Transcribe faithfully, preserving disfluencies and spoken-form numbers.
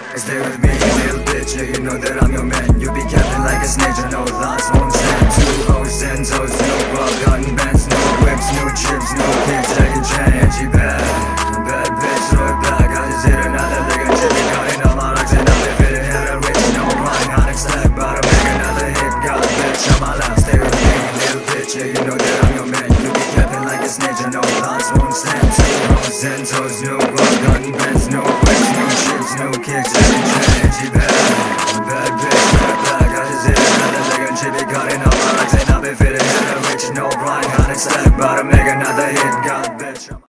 Stay with me, little bitch, yeah, you know that I'm your man. You be capping like a snake, you know thoughts won't stand. Two hoes, ten toes, no guap, cotton bands, no whips, no chips, no kicks, Jackie Chan. And she bad, bad bitch, throw it back. I just hit another lick and chip, counting all my rocks and I'll be fitting at a rich. No crying, hot stack, about to make another hit. Got a bitch on my lap, stay with me, little bitch, yeah, you know that I'm your man. You be capping like a snake, you know thoughts won't stand. Two hoes, ten toes, no guap, cotton bands, no whips, no chips, no kicks. She bad, bad bitch, bad black. I just hit another leg and she be cutting up my legs and I'll be fitting at a rich. No blind, hot and stack, about to make another hit. God bitch.